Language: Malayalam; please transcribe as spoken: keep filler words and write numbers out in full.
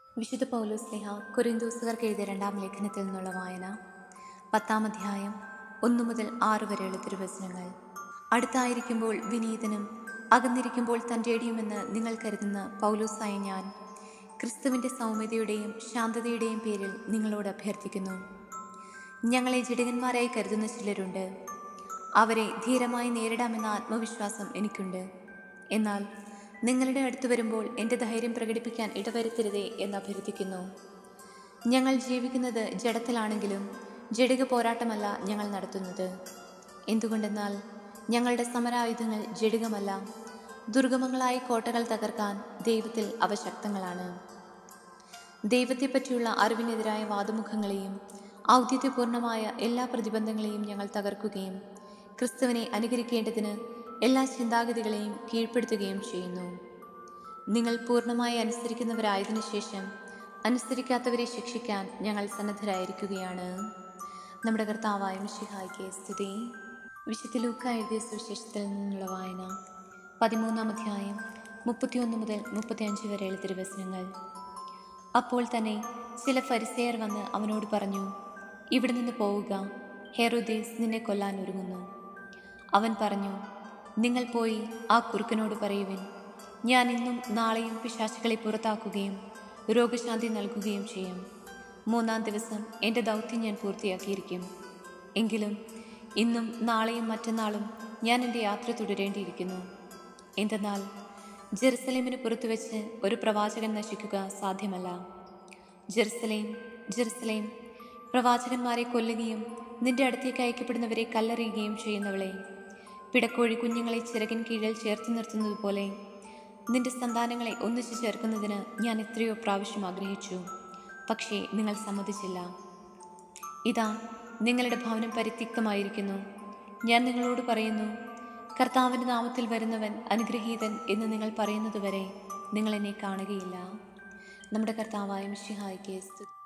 വിശുദ്ധ പൗലോസ്ലീഹ കൊരിന്തോസുകാർക്ക് എഴുതിയ രണ്ടാം ലേഖനത്തിൽ നിന്നുള്ള വായന പത്താം അധ്യായം ഒന്നു മുതൽ ആറ് വരെയുള്ള തിരുവചനങ്ങൾ. അടുത്തായിരിക്കുമ്പോൾ വിനീതനും അകന്നിരിക്കുമ്പോൾ തൻ്റെടിയുമെന്ന് നിങ്ങൾ കരുതുന്ന പൗലോസായ ഞാൻ ക്രിസ്തുവിൻ്റെ സൗമ്യതയുടെയും ശാന്തതയുടെയും പേരിൽ നിങ്ങളോട് അഭ്യർത്ഥിക്കുന്നു. ഞങ്ങളെ ജഡികന്മാരായി കരുതുന്ന ചിലരുണ്ട്. അവരെ ധീരമായി നേരിടാമെന്ന ആത്മവിശ്വാസം എനിക്കുണ്ട്. എന്നാൽ നിങ്ങളുടെ അടുത്ത് വരുമ്പോൾ എൻ്റെ ധൈര്യം പ്രകടിപ്പിക്കാൻ ഇടവരുത്തരുതേ എന്ന് അഭ്യർത്ഥിക്കുന്നു. ഞങ്ങൾ ജീവിക്കുന്നത് ജഡത്തിലാണെങ്കിലും ജഡിക പോരാട്ടമല്ല ഞങ്ങൾ നടത്തുന്നത്. എന്തുകൊണ്ടെന്നാൽ ഞങ്ങളുടെ സമരായുധങ്ങൾ ജഡികമല്ല, ദുർഗമങ്ങളായ കോട്ടകൾ തകർക്കാൻ ദൈവത്തിൽ അവ ശക്തങ്ങളാണ്. ദൈവത്തെപ്പറ്റിയുള്ള അറിവിനെതിരായ വാദമുഖങ്ങളെയും ഔദ്യത്യപൂർണമായ എല്ലാ പ്രതിബന്ധങ്ങളെയും ഞങ്ങൾ തകർക്കുകയും ക്രിസ്തുവിനെ അനുകരിക്കേണ്ടതിന് എല്ലാ ചിന്താഗതികളെയും കീഴ്പ്പെടുത്തുകയും ചെയ്യുന്നു. നിങ്ങൾ പൂർണ്ണമായി അനുസരിക്കുന്നവരായതിനു ശേഷം അനുസരിക്കാത്തവരെ ശിക്ഷിക്കാൻ ഞങ്ങൾ സന്നദ്ധരായിരിക്കുകയാണ്. നമ്മുടെ കർത്താവായ മിശിഹായ്ക്ക് സ്തുതി. വിശുദ്ധ ലൂക്ക എഴുതിയ സുവിശേഷത്തിൽ നിന്നുള്ള വായന പതിമൂന്നാം അധ്യായം മുപ്പത്തിയൊന്ന് മുതൽ മുപ്പത്തിയഞ്ച് വരെയുള്ള തിരുവചനങ്ങൾ. അപ്പോൾ തന്നെ ചില ഫരിസേയർ വന്ന് അവനോട് പറഞ്ഞു, ഇവിടെ നിന്ന് പോവുക, ഹെരോദേസ് നിന്നെ കൊല്ലാൻ ഒരുങ്ങുന്നു. അവൻ പറഞ്ഞു, നിങ്ങൾ പോയി ആ കുറുക്കനോട് പറയുവിൻ, ഞാൻ ഇന്നും നാളെയും പിശാചുക്കളെ പുറത്താക്കുകയും രോഗശാന്തി നൽകുകയും ചെയ്യും. മൂന്നാം ദിവസം എൻ്റെ ദൗത്യം ഞാൻ പൂർത്തിയാക്കിയിരിക്കും. എങ്കിലും ഇന്നും നാളെയും മറ്റന്നാളും ഞാൻ എൻ്റെ യാത്ര തുടരേണ്ടിയിരിക്കുന്നു. എന്തെന്നാൽ ജെറുസലേമിന് പുറത്തു വെച്ച് ഒരു പ്രവാചകൻ നശിക്കുക സാധ്യമല്ല. ജെറുസലേം, ജെറുസലേം, പ്രവാചകന്മാരെ കൊല്ലുകയും നിന്റെ അടുത്തേക്ക് അയക്കപ്പെടുന്നവരെ കല്ലെറിയുകയും ചെയ്യുന്നവളെ, പിടക്കോഴി കുഞ്ഞുങ്ങളെ ചിറകിൻ കീഴിൽ ചേർത്ത് നിർത്തുന്നത് പോലെ നിന്റെ സന്താനങ്ങളെ ഒന്നിച്ചു ചേർക്കുന്നതിന് ഞാൻ എത്രയോ പ്രാവശ്യം ആഗ്രഹിച്ചു, പക്ഷേ നിങ്ങൾ സമ്മതിച്ചില്ല. ഇതാ നിങ്ങളുടെ ഭവനം പരിത്യക്തമായിരിക്കുന്നു. ഞാൻ നിങ്ങളോട് പറയുന്നു, കർത്താവിൻ്റെ നാമത്തിൽ വരുന്നവൻ അനുഗ്രഹീതൻ എന്ന് നിങ്ങൾ പറയുന്നതുവരെ നിങ്ങൾ എന്നെ കാണുകയില്ല. നമ്മുടെ കർത്താവായ മിശിഹായ്ക്ക് സ്തുതി.